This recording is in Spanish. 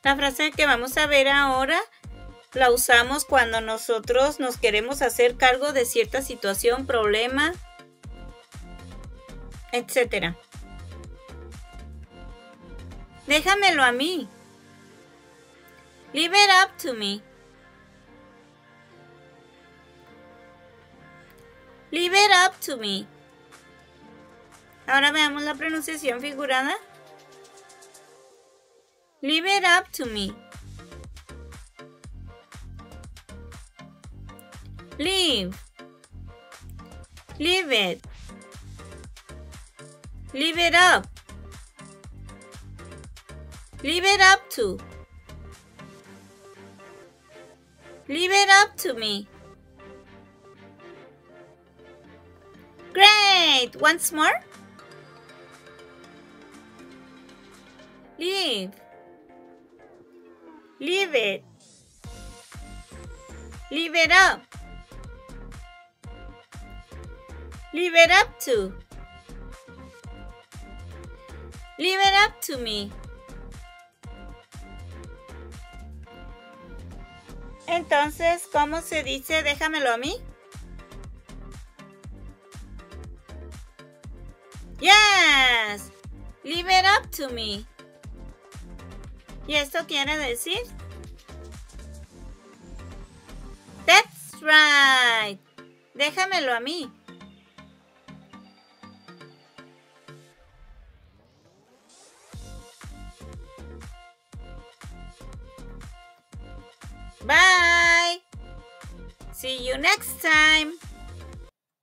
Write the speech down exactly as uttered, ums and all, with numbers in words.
La frase que vamos a ver ahora la usamos cuando nosotros nos queremos hacer cargo de cierta situación, problema, etcétera. Déjamelo a mí. Leave it up to me. Leave it up to me. Ahora veamos la pronunciación figurada. Leave it up to me. Leave. Leave it. Leave it up. Leave it up to. Leave it up to me. Great! Once more. Leave. Leave it. Leave it up. Leave it up to. Leave it up to me. Entonces, ¿cómo se dice déjamelo a mí? Yes! Leave it up to me. ¿Y esto quiere decir? That's right. Déjamelo a mí. Bye. See you next time.